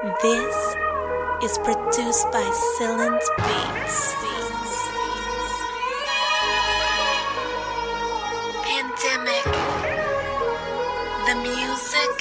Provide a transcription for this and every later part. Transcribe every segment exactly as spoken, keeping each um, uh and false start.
This is produced by Silent Beats. Pandemic, the music,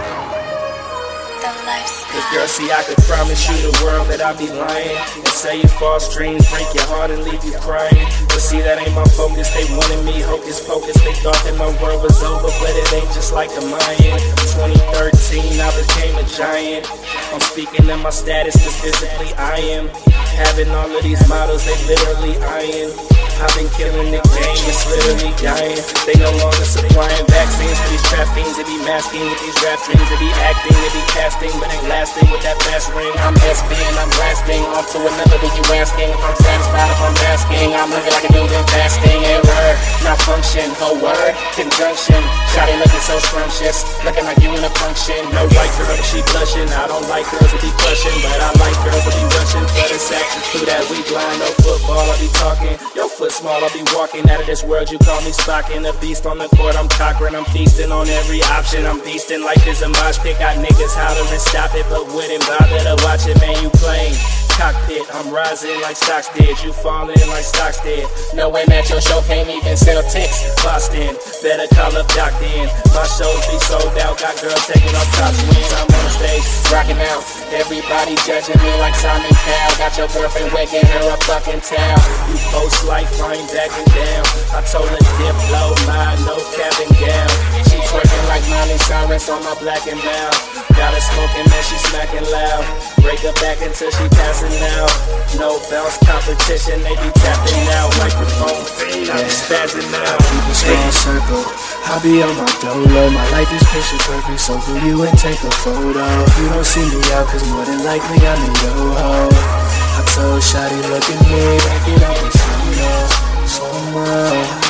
the lifestyle. Cause girl, see, I could promise you the world that I'll be lying and say your false dreams, break your heart and leave you crying. But see, that ain't my focus. They wanted me hocus pocus. They thought that my world was over, but it ain't just like the Mayan. twenty thirteen, I became a giant. I'm speaking of my status, cause physically I am. Having all of these models, they literally eyeing. I've been killing the game, it's literally dying. They no longer supplying vaccines for these trap fiends. They be masking with these rap dreams. They be acting, they be casting, but ain't lasting with that fast ring. I'm S B and I'm blasting, off to another, but you asking if I'm satisfied, if I'm asking. I'm looking like a dude in fasting. Error, not function, whole word, conjunction. Shawty looking so scrumptious, looking like you in a function. No white girl, but she blushing. I don't like girls that be crushing, but I like girls that be rushing for this action. Through that weak line, no football, I be talking. Yo, foot small, I be walking out of this world. You call me Spockin', a beast on the court. I'm conquering, I'm feasting on every option. I'm beasting like there's a mosh pit. Got niggas hollering, stop it, but wouldn't bother to watch it. Man, you playing cockpit. I'm rising like stocks did. You falling like stocks did. Knowing that your show can't even sell ticks. Boston, better call up Doc then. My shows be sold out. Got girls taking off top swings. I'm on stage, rocking out. Everybody judging me like Simon Cowell. Got your girlfriend waking her a fucking towel. You post life, I ain't backing down. I told her dip low, my no cap and gown. She twerking like Miley Cyrus on my black and brown. Got her smoking, man, she smacking loud. Break her back until she passing out. No bounce competition, they be tapping out. Microphone fade, I be spazzing out. Keep a small circle, I be on my dolo. My life is picture perfect, so do you and take a photo. You don't see me out, cause more than likely I'm in your ho. I told Shawty, look at me, back it up and slow, slow mo.